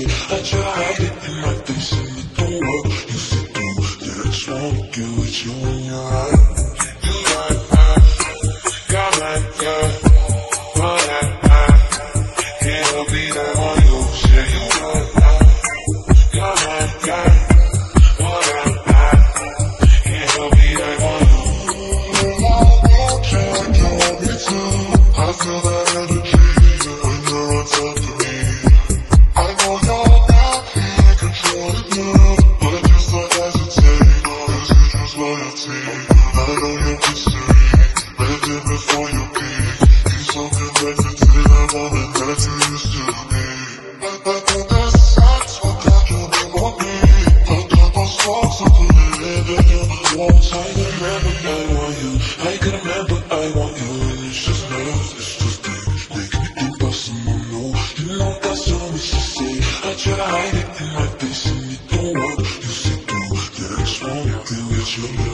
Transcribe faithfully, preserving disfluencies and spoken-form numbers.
say. I try to hide it in my face and it don't work. You see through that I just wanna get with you when you're right. You got mine, got mine, yeah. But I, I can't help it, I want you. Yeah, you got mine, got mine, yeah. But I, I can't help it, I want you. I feel that energy when you're on top of me. I know you're not in control of you, but just don't hesitate, cause you choose loyalty. I know you're history, living before you peak. He's so connected to the moment that you used to be. I got the sights, I got you on me. I got those songs I put it in, and you won't try to remember I want you. I can remember I want you, and it's just nerves, it's just deep. Making me think about someone new. You know that's so much to say. I try to hide it in my face and it don't work. You see through that I just wanna be with you.